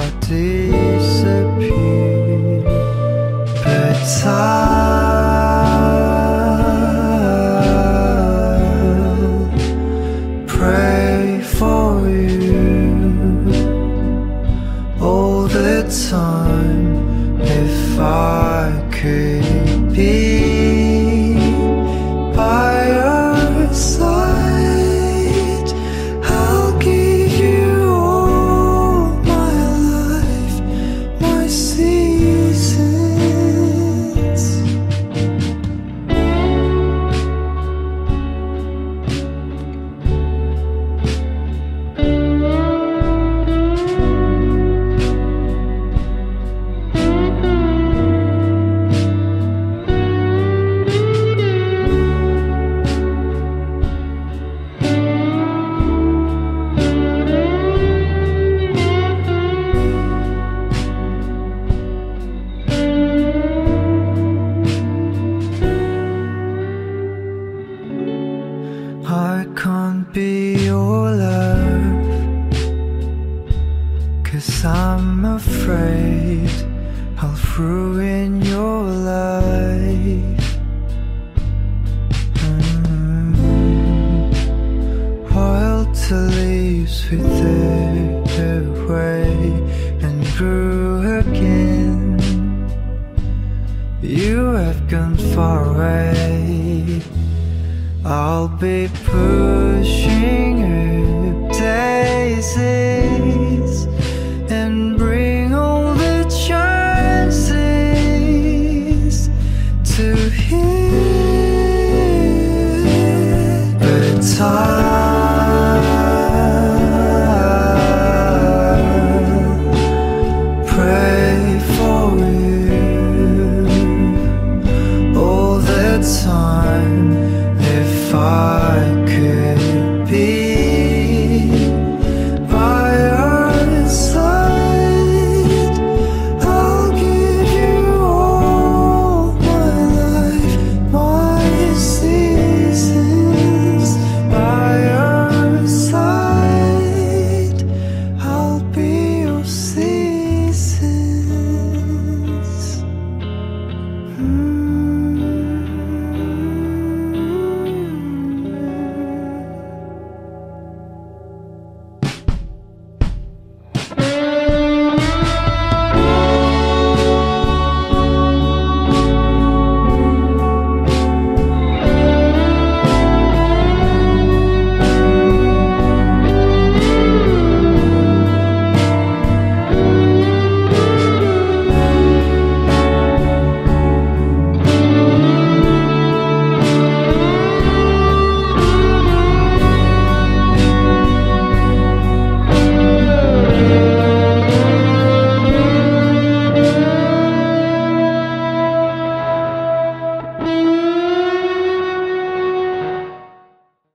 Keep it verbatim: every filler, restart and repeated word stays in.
disappear, but I'll pray for you all the time. If I could be by your side, I'll give you all my life, my seasons. I can't be your love, 'cause I'm afraid I'll ruin your life. mm. Wild leaves wither away and grew again. You have gone far away, I'll be pushing